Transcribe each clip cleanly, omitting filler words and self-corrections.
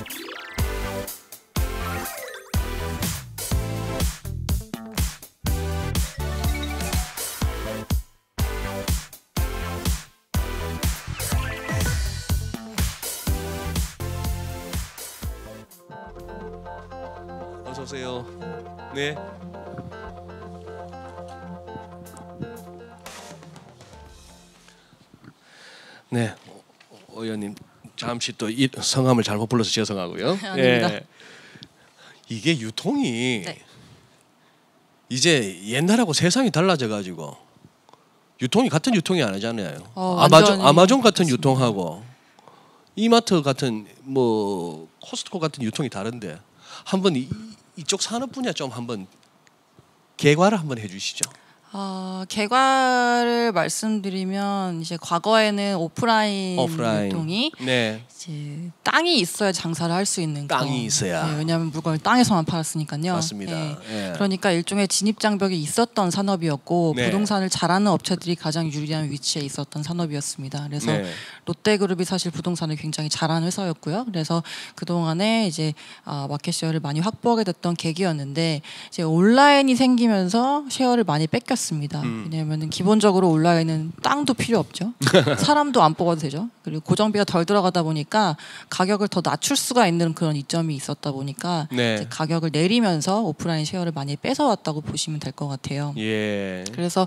어서 오세요. 네. 네, 의원님 잠시 또 이 성함을 잘못 불러서 죄송하고요. 예. 이게 유통이 네. 이제 옛날하고 세상이 달라져 가지고 유통이 같은 유통이 아니잖아요. 아마존 같은 유통하고 이마트 같은 뭐 코스트코 같은 유통이 다른데 한번 이쪽 산업 분야 좀 한번 개괄을 한번 해주시죠. 개괄을 말씀드리면 이제 과거에는 오프라인. 유통이 네. 이제 땅이 있어야 장사를 할 수 있는 땅이 있어야. 네, 왜냐하면 물건을 땅에서만 팔았으니까요. 맞습니다. 네. 예. 그러니까 일종의 진입 장벽이 있었던 산업이었고 네. 부동산을 잘하는 업체들이 가장 유리한 위치에 있었던 산업이었습니다. 그래서 네. 롯데그룹이 사실 부동산을 굉장히 잘하는 회사였고요. 그래서 그 동안에 이제 마켓 셰어를 많이 확보하게 됐던 계기였는데 이제 온라인이 생기면서 셰어를 많이 뺏겼습니다. 왜냐하면 기본적으로 온라인은 땅도 필요 없죠. 사람도 안 뽑아도 되죠. 그리고 고정비가 덜 들어가다 보니까 가격을 더 낮출 수가 있는 그런 이점이 있었다 보니까 네. 이제 가격을 내리면서 오프라인 셰어를 많이 뺏어왔다고 보시면 될 것 같아요. 예. 그래서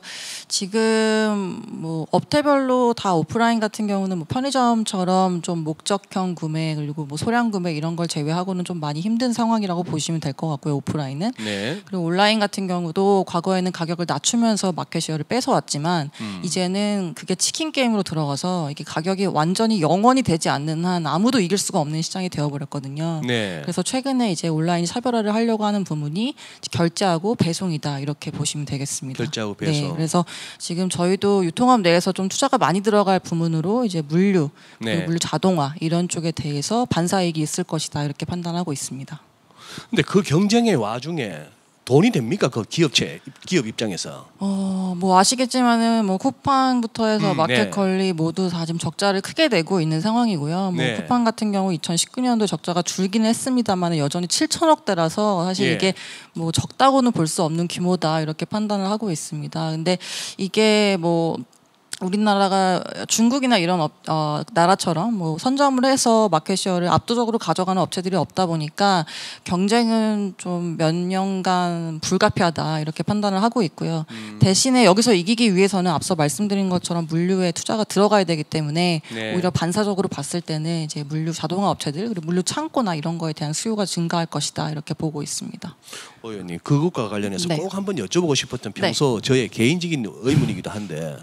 지금 뭐 업태별로 다 오프라인 같은 경우는 뭐 편의점처럼 좀 목적형 구매 그리고 뭐 소량 구매 이런 걸 제외하고는 좀 많이 힘든 상황이라고 보시면 될 것 같고요. 오프라인은. 네. 그리고 온라인 같은 경우도 과거에는 가격을 낮추면서 마켓 셰어를 뺏어왔지만 이제는 그게 치킨 게임으로 들어가서 이게 가격이 완전히 영원이 되지 않는 한 아무도 이길 수가 없는 시장이 되어버렸거든요. 네. 그래서 최근에 이제 온라인 차별화를 하려고 하는 부분이 결제하고 배송이다 이렇게 보시면 되겠습니다. 결제하고 배송. 네, 그래서 지금 저희도 유통업 내에서 좀 투자가 많이 들어갈 부문으로 이제 물류, 그리고 네. 물류 자동화 이런 쪽에 대해서 반사이익이 있을 것이다 이렇게 판단하고 있습니다. 근데 그 경쟁의 와중에 돈이 됩니까? 그 기업 입장에서. 뭐 아시겠지만은 뭐 쿠팡부터 해서 네. 마켓컬리 모두 다 지금 적자를 크게 내고 있는 상황이고요. 뭐 네. 쿠팡 같은 경우 2019년도 적자가 줄기는 했습니다만 여전히 7천억대라서 사실 예. 이게 뭐 적다고는 볼 수 없는 규모다 이렇게 판단을 하고 있습니다. 근데 이게 뭐 우리나라가 중국이나 이런 나라처럼 뭐 선점을 해서 마켓셰어를 압도적으로 가져가는 업체들이 없다 보니까 경쟁은 좀 몇 년간 불가피하다 이렇게 판단을 하고 있고요. 대신에 여기서 이기기 위해서는 앞서 말씀드린 것처럼 물류에 투자가 들어가야 되기 때문에 네. 오히려 반사적으로 봤을 때는 이제 물류 자동화 업체들 그리고 물류 창고나 이런 거에 대한 수요가 증가할 것이다 이렇게 보고 있습니다. 의원님 그것과 관련해서 네. 꼭 한번 여쭤보고 싶었던 평소 저의 개인적인 의문이기도 한데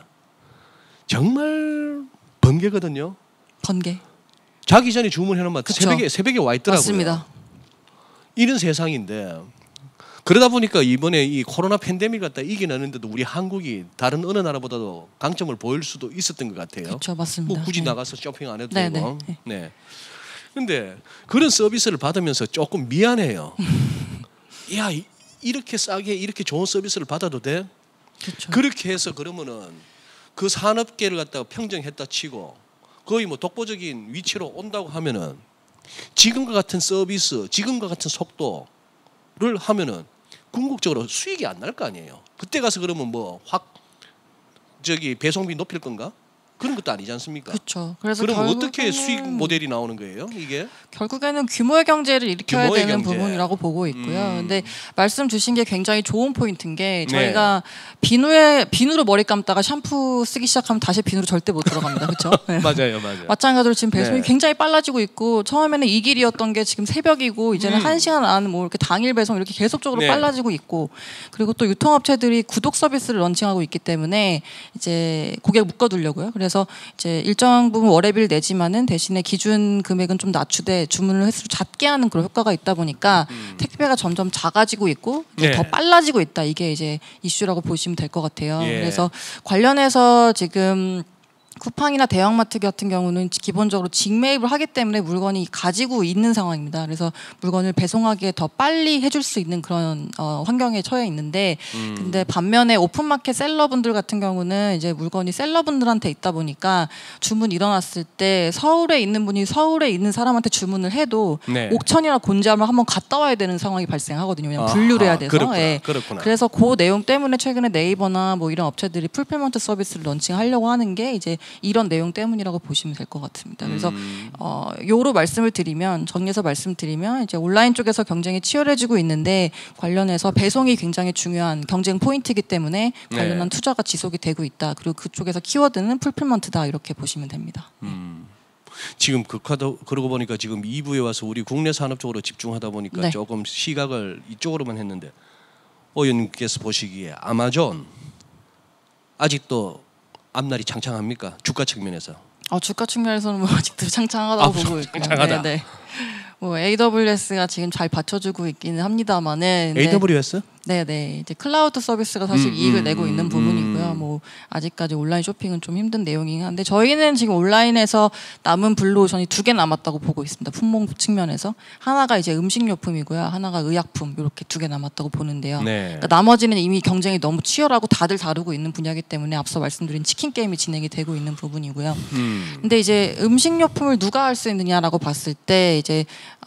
정말 번개거든요. 번개. 자기 전에 주문해놓으면 새벽에 와 있더라고요. 맞습니다. 이런 세상인데 그러다 보니까 이번에 이 코로나 팬데믹 갖다 이겨내는데도 우리 한국이 다른 어느 나라보다도 강점을 보일 수도 있었던 것 같아요. 그렇죠, 맞습니다. 뭐 굳이 네. 나가서 쇼핑 안 해도 네, 되고. 네. 네. 근데 그런 서비스를 받으면서 조금 미안해요. 야 이렇게 싸게 이렇게 좋은 서비스를 받아도 돼? 그렇죠. 그렇게 해서 그러면은 그 산업계를 갖다가 평정했다 치고 거의 뭐 독보적인 위치로 온다고 하면은 지금과 같은 서비스, 지금과 같은 속도를 하면은 궁극적으로 수익이 안 날 거 아니에요. 그때 가서 그러면 뭐 확 배송비 높일 건가? 그런 것도 아니지 않습니까? 그렇죠. 그래서 그럼 어떻게 수익 모델이 나오는 거예요? 이게? 결국에는 규모의 경제를 일으켜야 규모의 되는 경제. 부분이라고 보고 있고요. 근데 말씀 주신 게 굉장히 좋은 포인트인 게 네. 저희가 비누로 머리 감다가 샴푸 쓰기 시작하면 다시 비누로 절대 못 들어갑니다. 그렇죠? 네. 맞아요. 마찬가지로 지금 배송이 네. 굉장히 빨라지고 있고 처음에는 이 길이었던 게 지금 새벽이고 이제는 1시간 안 뭐 이렇게 당일 배송 이렇게 계속적으로 네. 빨라지고 있고 그리고 또 유통업체들이 구독 서비스를 런칭하고 있기 때문에 이제 고객 묶어두려고요. 그래서 이제 일정 부분 월회비를 내지만은 대신에 기준 금액은 좀 낮추되 주문을 횟수를 작게 하는 그런 효과가 있다 보니까 택배가 점점 작아지고 있고 네. 더 빨라지고 있다. 이게 이제 이슈라고 보시면 될 것 같아요. 예. 그래서 관련해서 지금 쿠팡이나 대형마트 같은 경우는 기본적으로 직매입을 하기 때문에 물건이 가지고 있는 상황입니다. 그래서 물건을 배송하기에 더 빨리 해줄 수 있는 그런 환경에 처해 있는데, 근데 반면에 오픈마켓 셀러분들 같은 경우는 이제 물건이 셀러분들한테 있다 보니까 주문 일어났을 때 서울에 있는 분이 서울에 있는 사람한테 주문을 해도 네. 옥천이나 곤지암을 한번 갔다 와야 되는 상황이 발생하거든요. 왜냐면 분류를 해야 돼서. 그렇구나. 예. 그렇구나. 그래서 그 내용 때문에 최근에 네이버나 뭐 이런 업체들이 풀필먼트 서비스를 런칭하려고 하는 게 이제 이런 내용 때문이라고 보시면 될 것 같습니다. 그래서 요로 말씀을 드리면, 정리해서 말씀드리면 이제 온라인 쪽에서 경쟁이 치열해지고 있는데 관련해서 배송이 굉장히 중요한 경쟁 포인트이기 때문에 관련한 투자가 지속이 되고 있다. 그리고 그쪽에서 키워드는 풀필먼트다, 이렇게 보시면 됩니다. 지금 그러고 보니까 지금 2부에 와서 우리 국내 산업 쪽으로 집중하다 보니까 네. 조금 시각을 이쪽으로만 했는데, 의원님께서 보시기에 아마존 아직도 앞날이 창창합니까? 주가 측면에서. 주가 측면에서는 뭐 아직도 창창하다고 보고 있고요. 창창하다. 네. 뭐 AWS가 지금 잘 받쳐주고 있기는 합니다만은. AWS? 네네. 이제 클라우드 서비스가 사실 이익을 내고 있는 부분이고요. 뭐 아직까지 온라인 쇼핑은 좀 힘든 내용이긴 한데, 저희는 지금 온라인에서 남은 블루오션이 2개 남았다고 보고 있습니다. 품목 측면에서. 하나가 이제 음식료품이고요. 하나가 의약품, 이렇게 2개 남았다고 보는데요. 네. 그러니까 나머지는 이미 경쟁이 너무 치열하고 다들 다루고 있는 분야이기 때문에 앞서 말씀드린 치킨 게임이 진행이 되고 있는 부분이고요. 근데 이제 음식료품을 누가 할 수 있느냐라고 봤을 때 이제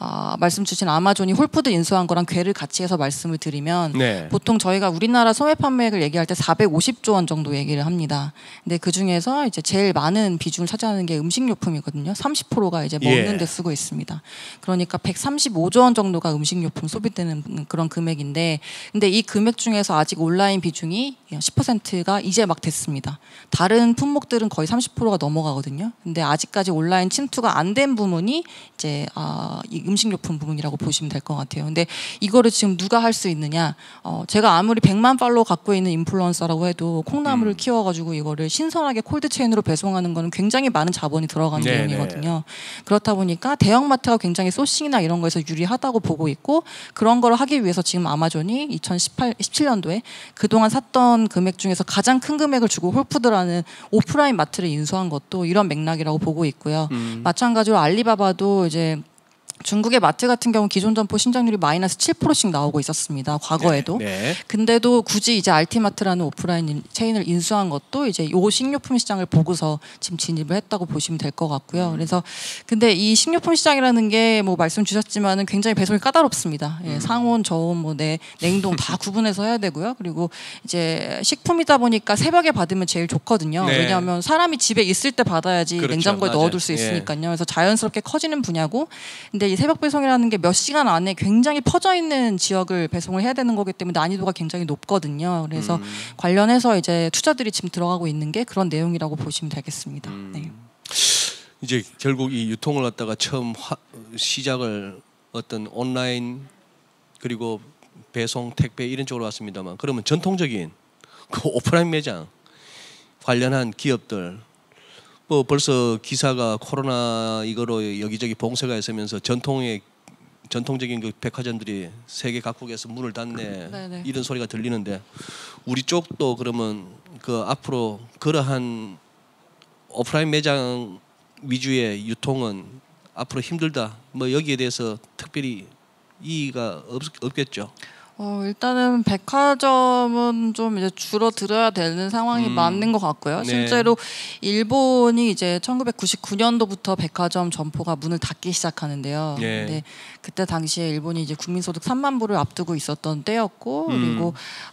말씀 주신 아마존이 홀푸드 인수한 거랑 괴를 같이 해서 말씀을 드리면, 네. 보통 저희가 우리나라 소매 판매액을 얘기할 때 450조 원 정도 얘기를 합니다. 근데 그 중에서 이제 제일 많은 비중을 차지하는 게 음식료품이거든요. 30%가 이제 먹는 데 쓰고 있습니다. 그러니까 135조 원 정도가 음식료품 소비되는 그런 금액인데, 근데 이 금액 중에서 아직 온라인 비중이 10%가 이제 막 됐습니다. 다른 품목들은 거의 30%가 넘어가거든요. 근데 아직까지 온라인 침투가 안 된 부분이 이제 이 음식료품 부분이라고 보시면 될 것 같아요. 근데 이거를 지금 누가 할 수 있느냐? 제가 아무리 100만 팔로워 갖고 있는 인플루언서라고 해도 콩나물을 키워가지고 이거를 신선하게 콜드체인으로 배송하는 거는 굉장히 많은 자본이 들어가는 내용이거든요. 그렇다 보니까 대형마트가 굉장히 소싱이나 이런 거에서 유리하다고 보고 있고, 그런 걸 하기 위해서 지금 아마존이 2017년도에 그동안 샀던 금액 중에서 가장 큰 금액을 주고 홀푸드라는 오프라인 마트를 인수한 것도 이런 맥락이라고 보고 있고요. 마찬가지로 알리바바도 이제 중국의 마트 같은 경우 기존 점포 신장률이 마이너스 7%씩 나오고 있었습니다. 과거에도. 네. 근데도 굳이 이제 알티마트라는 오프라인 체인을 인수한 것도 이제 요 식료품 시장을 보고서 지금 진입을 했다고 보시면 될 것 같고요. 그래서 근데 이 식료품 시장이라는 게 뭐 말씀 주셨지만은 굉장히 배송이 까다롭습니다. 예, 상온, 저온, 뭐 냉동 다 구분해서 해야 되고요. 그리고 이제 식품이다 보니까 새벽에 받으면 제일 좋거든요. 네. 왜냐하면 사람이 집에 있을 때 받아야지 그렇죠. 냉장고에 맞아요. 넣어둘 수 있으니까요. 그래서 자연스럽게 커지는 분야고, 근데 이 새벽 배송이라는 게 몇 시간 안에 굉장히 퍼져 있는 지역을 배송을 해야 되는 거기 때문에 난이도가 굉장히 높거든요. 그래서 관련해서 이제 투자들이 지금 들어가고 있는 게 그런 내용이라고 보시면 되겠습니다. 네. 이제 결국 이 유통을 갖다가 처음 시작을 어떤 온라인 그리고 배송, 택배 이런 쪽으로 왔습니다만, 그러면 전통적인 그 오프라인 매장 관련한 기업들, 뭐 벌써 기사가 코로나 이거로 여기저기 봉쇄가 있으면서 전통적인 그 백화점들이 세계 각국에서 문을 닫네, 네네. 이런 소리가 들리는데, 우리 쪽도 그러면 그 앞으로 그러한 오프라인 매장 위주의 유통은 앞으로 힘들다, 뭐 여기에 대해서 특별히 이의가 없겠죠. 일단은 백화점은 좀 이제 줄어들어야 되는 상황이 맞는 것 같고요. 네. 실제로 일본이 이제 1999년도부터 백화점 점포가 문을 닫기 시작하는데요. 네. 근데 그때 당시에 일본이 이제 국민소득 3만 불을 앞두고 있었던 때였고, 그리고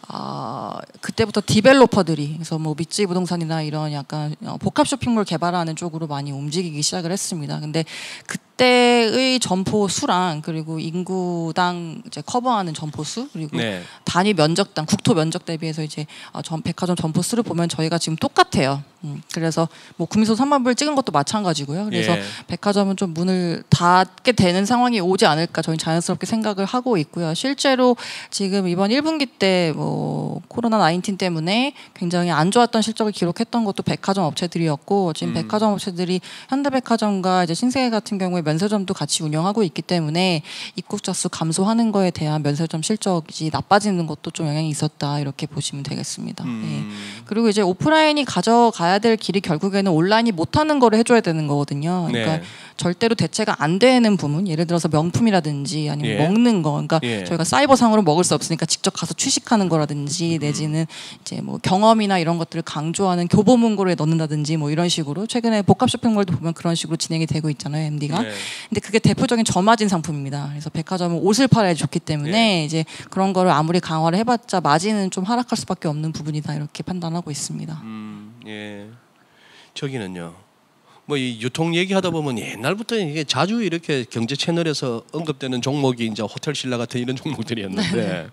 그때부터 디벨로퍼들이, 그래서 뭐 미쯔이 부동산이나 이런 약간 복합 쇼핑몰 개발하는 쪽으로 많이 움직이기 시작을 했습니다. 근데 그때의 점포 수랑 그리고 인구당 이제 커버하는 점포 수, 그리고 네. 단위 면적당 국토 면적 대비해서 이제 백화점 점포 수를 보면 저희가 지금 똑같아요. 그래서 뭐 국민소득 3만 불 찍은 것도 마찬가지고요. 그래서 예. 백화점은 좀 문을 닫게 되는 상황이 오지 않을까 저희는 자연스럽게 생각을 하고 있고요. 실제로 지금 이번 1분기 때 뭐 코로나 19 때문에 굉장히 안 좋았던 실적을 기록했던 것도 백화점 업체들이었고, 지금 백화점 업체들이 현대백화점과 이제 신세계 같은 경우에 면세점도 같이 운영하고 있기 때문에 입국자 수 감소하는 거에 대한 면세점 실적이 나빠지는 것도 좀 영향이 있었다, 이렇게 보시면 되겠습니다. 네. 그리고 이제 오프라인이 가져가야 가야 될 길이 결국에는 온라인이 못하는 거를 해줘야 되는 거거든요. 그러니까 네. 절대로 대체가 안 되는 부분, 예를 들어서 명품이라든지 아니면 예. 먹는 거, 그러니까 예. 저희가 사이버상으로 먹을 수 없으니까 직접 가서 취식하는 거라든지 내지는 이제 뭐 경험이나 이런 것들을 강조하는 교보문고를 넣는다든지 뭐 이런 식으로 최근에 복합 쇼핑몰도 보면 그런 식으로 진행이 되고 있잖아요, MD가. 네. 근데 그게 대표적인 저마진 상품입니다. 그래서 백화점은 옷을 팔아야 좋기 때문에 이제 그런 거를 아무리 강화를 해봤자 마진은 좀 하락할 수밖에 없는 부분이다 이렇게 판단하고 있습니다. 예. 저기는요. 뭐 이 유통 얘기하다 보면 옛날부터 이게 자주 이렇게 경제 채널에서 언급되는 종목이 이제 호텔 신라 같은 이런 종목들이었는데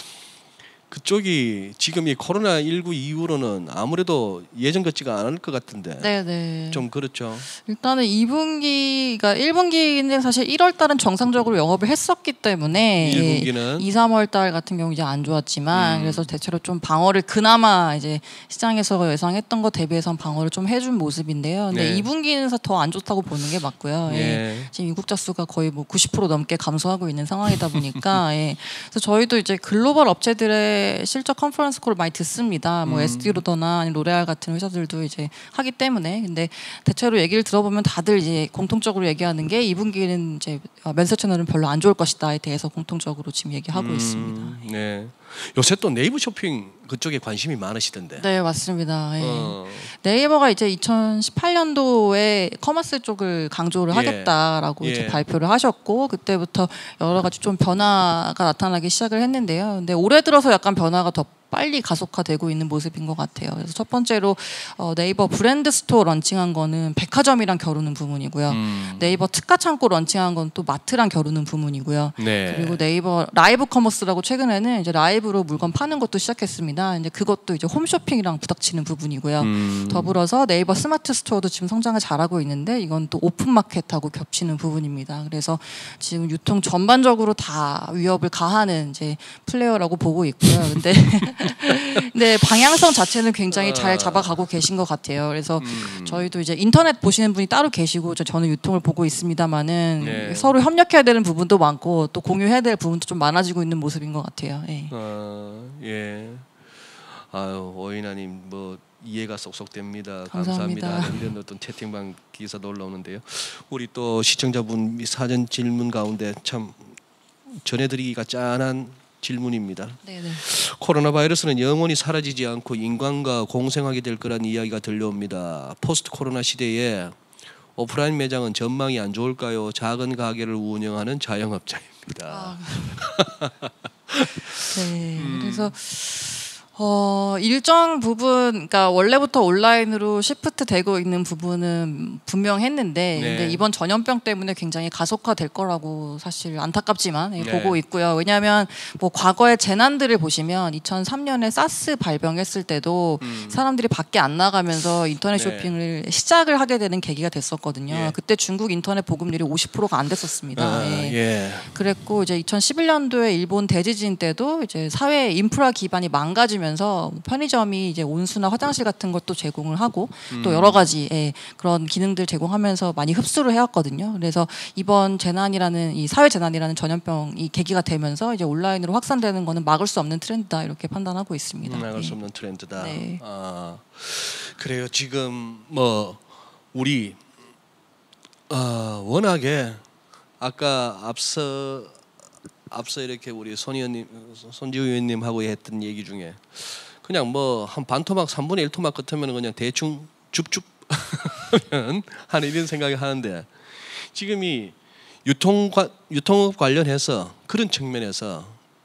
그쪽이 지금 이 코로나 19 이후로는 아무래도 예전 같지가 않을 것 같은데 네네. 좀 그렇죠. 일단은 2분기가 1분기는 사실 1월 달은 정상적으로 영업을 했었기 때문에 1분기는 2, 3월 달 같은 경우 이제 안 좋았지만 그래서 대체로 좀 방어를 그나마 이제 시장에서 예상했던 것 대비해서 방어를 좀 해준 모습인데요. 근데 네. 2분기는 더 안 좋다고 보는 게 맞고요. 네. 지금 입국자 수가 거의 뭐 90% 넘게 감소하고 있는 상황이다 보니까 그래서 저희도 이제 글로벌 업체들의 실적 컨퍼런스 콜을 많이 듣습니다. 뭐 에스티로더나 아니면 로레알 같은 회사들도 이제 하기 때문에 근데 대체로 얘기를 들어보면 다들 이제 공통적으로 얘기하는 게 2분기는 이제 면세 채널은 별로 안 좋을 것이다에 대해서 공통적으로 지금 얘기하고 있습니다. 네. 요새 또 네이버 쇼핑 그쪽에 관심이 많으시던데. 네 맞습니다. 네이버가 이제 2018년도에 커머스 쪽을 강조를 하겠다라고 이제 발표를 하셨고 그때부터 여러 가지 좀 변화가 나타나기 시작을 했는데요. 근데 올해 들어서 약간 변화가 더 빨리 가속화되고 있는 모습인 것 같아요. 그래서 첫 번째로 네이버 브랜드 스토어 런칭한 거는 백화점이랑 겨루는 부분이고요. 네이버 특가 창고 런칭한 건 또 마트랑 겨루는 부분이고요. 네. 그리고 네이버 라이브 커머스라고 최근에는 이제 라이브로 물건 파는 것도 시작했습니다. 이제 그것도 이제 홈쇼핑이랑 부닥치는 부분이고요. 더불어서 네이버 스마트 스토어도 지금 성장을 잘하고 있는데 이건 또 오픈 마켓하고 겹치는 부분입니다. 그래서 지금 유통 전반적으로 다 위협을 가하는 이제 플레이어라고 보고 있고요. 근데 네 방향성 자체는 굉장히 잘 잡아가고 계신 것 같아요. 그래서 저희도 이제 인터넷 보시는 분이 따로 계시고 저는 유통을 보고 있습니다만은 서로 협력해야 되는 부분도 많고 또 공유해야 될 부분도 좀 많아지고 있는 모습인 것 같아요. 예. 아유 오이나님 뭐 이해가 쏙쏙 됩니다. 감사합니다. 감사합니다. 이런 어떤 채팅방 기사도 올라오는데요. 우리 또 시청자분 사전 질문 가운데 참 전해드리기가 짠한 질문입니다. 네네. 코로나 바이러스는 영원히 사라지지 않고 인간과 공생하게 될 거란 이야기가 들려옵니다. 포스트 코로나 시대에 오프라인 매장은 전망이 안 좋을까요? 작은 가게를 운영하는 자영업자입니다. 네. 그래서 일정 부분, 그러니까 원래부터 온라인으로 시프트 되고 있는 부분은 분명했는데, 근데 이번 전염병 때문에 굉장히 가속화될 거라고 사실 안타깝지만 보고 있고요. 왜냐하면 뭐 과거의 재난들을 보시면 2003년에 사스 발병했을 때도 사람들이 밖에 안 나가면서 인터넷 쇼핑을 시작을 하게 되는 계기가 됐었거든요. 그때 중국 인터넷 보급률이 50%가 안 됐었습니다. 그랬고 이제 2011년도에 일본 대지진 때도 이제 사회 인프라 기반이 망가지면 편의점이 이제 온수나 화장실 같은 것도 제공을 하고 또 여러 가지 그런 기능들 제공하면서 많이 흡수를 해왔거든요. 그래서 이번 재난이라는 이 사회 재난이라는 전염병이 계기가 되면서 이제 온라인으로 확산되는 거는 막을 수 없는 트렌드다 이렇게 판단하고 있습니다. 막을 수 없는 트렌드다. 네. 그래요. 지금 뭐 우리 워낙에 아까 앞서 이렇게 우리 손지우 의원님하고 했던 얘기 중에 그냥 뭐 한 반토막 3분의 1 토막 같으면 그냥 대충 줍줍 하는 이런 생각을 하는데 지금 이 유통업 관련해서 그런 측면에서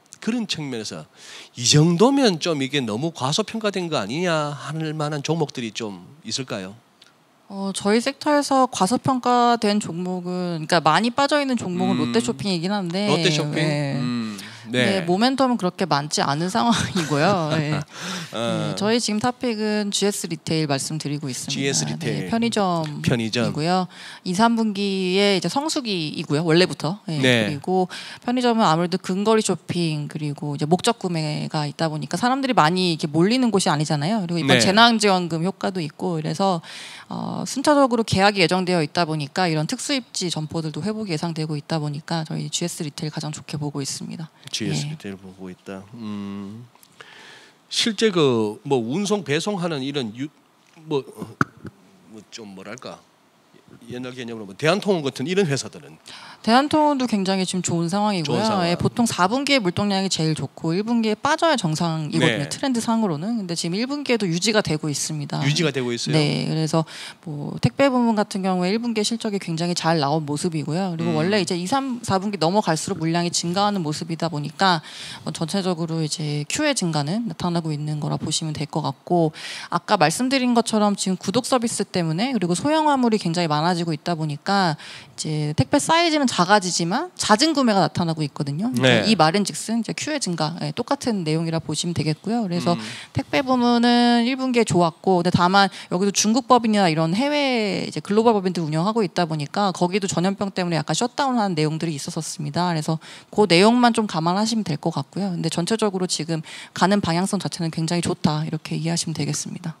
이 정도면 좀 이게 너무 과소평가된 거 아니냐 할 만한 종목들이 좀 있을까요? 저희 섹터에서 과소평가된 종목은, 그러니까 많이 빠져 있는 종목은 롯데쇼핑이긴 한데. 롯데쇼핑. 네, 모멘텀은 그렇게 많지 않은 상황이고요. 저희 지금 탑픽은 GS 리테일 말씀드리고 있습니다. GS 리테일. 편의점이고요. 2, 3분기에 이제 성수기이고요. 원래부터. 그리고 편의점은 아무래도 근거리 쇼핑 그리고 이제 목적 구매가 있다 보니까 사람들이 많이 이렇게 몰리는 곳이 아니잖아요. 그리고 이번 재난지원금 효과도 있고 그래서 순차적으로 계약이 예정되어 있다 보니까 이런 특수입지 점포들도 회복이 예상되고 있다 보니까 저희 GS 리테일 가장 좋게 보고 있습니다. GS 리테일 보고 있다. 실제 그 뭐 운송 배송하는 이런 좀 뭐랄까 옛날 개념으로 뭐 대한통운 같은 이런 회사들은 대한통운도 굉장히 지금 좋은 상황이고요. 좋은 상황. 예, 보통 4분기에 물동량이 제일 좋고 1분기에 빠져야 정상이거든요. 네. 트렌드 상으로는. 근데 지금 1분기에도 유지가 되고 있습니다. 유지가 되고 있어요. 네, 그래서 뭐 택배 부문 같은 경우에 1분기에 실적이 굉장히 잘 나온 모습이고요. 그리고 원래 이제 2, 3, 4분기 넘어갈수록 물량이 증가하는 모습이다 보니까 전체적으로 이제 Q의 증가는 나타나고 있는 거라 보시면 될 것 같고, 아까 말씀드린 것처럼 지금 구독 서비스 때문에 그리고 소형 화물이 굉장히 많아지고 있다 보니까 이제 택배 사이즈는 작아지지만 잦은 구매가 나타나고 있거든요. 네. 이 말인즉슨 이제 Q의 증가, 똑같은 내용이라 보시면 되겠고요. 그래서 택배 부문은 1분기에 좋았고, 근데 다만 여기도 중국 법인이나 이런 해외 이제 글로벌 법인들 운영하고 있다 보니까 거기도 전염병 때문에 약간 셧다운하는 내용들이 있었습니다. 그래서 그 내용만 좀 감안하시면 될 것 같고요. 근데 전체적으로 지금 가는 방향성 자체는 굉장히 좋다, 이렇게 이해하시면 되겠습니다.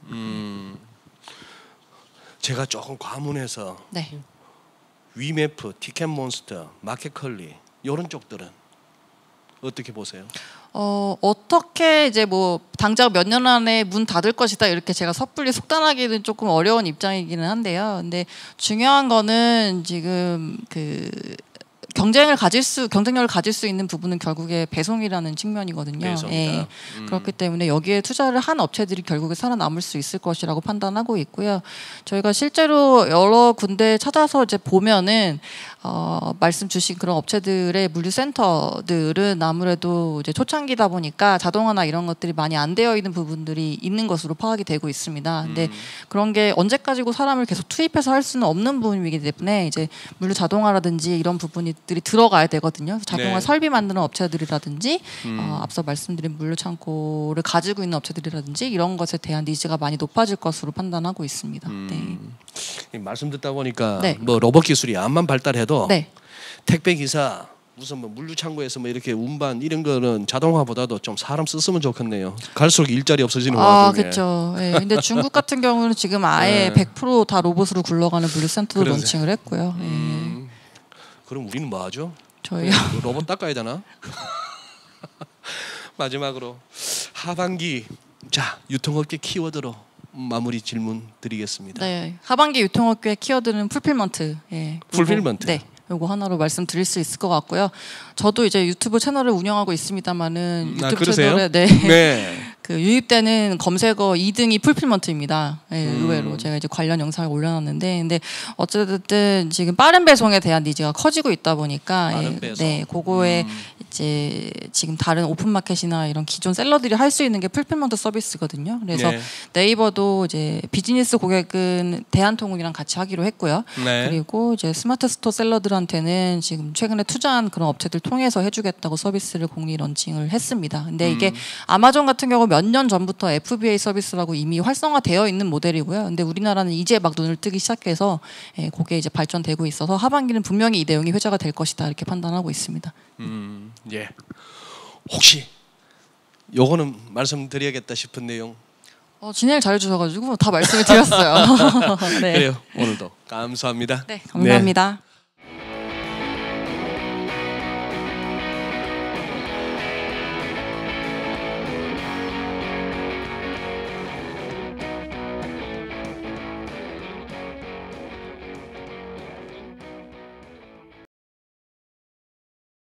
제가 조금 과문해서 네. 위메프, 티켓몬스터, 마켓컬리 이런 쪽들은 어떻게 보세요? 어떻게 이제 뭐 당장 몇 년 안에 문 닫을 것이다, 이렇게 제가 섣불리 속단하기는 조금 어려운 입장이기는 한데요. 근데 중요한 거는 지금 그 경쟁력을 가질 수 있는 부분은 결국에 배송이라는 측면이거든요. 배송이다. 예. 그렇기 때문에 여기에 투자를 한 업체들이 결국에 살아남을 수 있을 것이라고 판단하고 있고요. 저희가 실제로 여러 군데 찾아서 이제 보면은 말씀 주신 그런 업체들의 물류센터들은 아무래도 이제 초창기다 보니까 자동화나 이런 것들이 많이 안 되어 있는 부분들이 있는 것으로 파악이 되고 있습니다. 근데 그런 게 언제까지고 사람을 계속 투입해서 할 수는 없는 부분이기 때문에 이제 물류 자동화라든지 이런 부분들이 들어가야 되거든요. 자동화 네. 설비 만드는 업체들이라든지 앞서 말씀드린 물류 창고를 가지고 있는 업체들이라든지 이런 것에 대한 니즈가 많이 높아질 것으로 판단하고 있습니다. 네. 말씀 듣다 보니까 네. 뭐 로봇 기술이 암만 발달해도 네. 택배 기사 무슨 뭐 물류 창고에서 뭐 이렇게 운반 이런 거는 자동화보다도 좀 사람 썼으면 좋겠네요. 갈수록 일자리 없어지는 와중에. 그렇죠. 예. 근데 중국 같은 경우는 지금 아예 네. 100%다 로봇으로 굴러가는 물류센터도 그러세요. 론칭을 했고요. 예. 그럼 우리는 뭐 하죠? 저희요. 로봇 닦아야 되나? 마지막으로 하반기 자 유통업계 키워드로 마무리 질문 드리겠습니다. 네. 하반기 유통업계 키워드는 풀필먼트. 예. 풀필먼트. 네. 요거 하나로 말씀드릴 수 있을 것 같고요. 저도 이제 유튜브 채널을 운영하고 있습니다만은 유튜브 그러세요? 채널에 네. 그 유입되는 검색어 2등이 풀필먼트입니다. 예, 의외로 제가 이제 관련 영상을 올려놨는데, 근데 어쨌든 지금 빠른 배송에 대한 니즈가 커지고 있다 보니까 빠른 배송. 네, 그거에 이제 지금 다른 오픈마켓이나 이런 기존 셀러들이 할 수 있는 게 풀필먼트 서비스거든요. 그래서 네. 네이버도 이제 비즈니스 고객은 대한통운이랑 같이 하기로 했고요. 네. 그리고 이제 스마트 스토어 셀러들한테는 지금 최근에 투자한 그런 업체들 통해서 해주겠다고 서비스를 공식 론칭을 했습니다. 근데 이게 아마존 같은 경우 몇 년 전부터 FBA 서비스라고 이미 활성화되어 있는 모델이고요. 근데 우리나라는 이제 막 눈을 뜨기 시작해서 그게 이제 발전되고 있어서 하반기는 분명히 이 내용이 회자가 될 것이다, 이렇게 판단하고 있습니다. 예. 혹시 요거는 말씀드려야겠다 싶은 내용. 진행을 잘해주셔가지고 다 말씀을 드렸어요. 네. 그래요. 오늘도 감사합니다. 네, 감사합니다.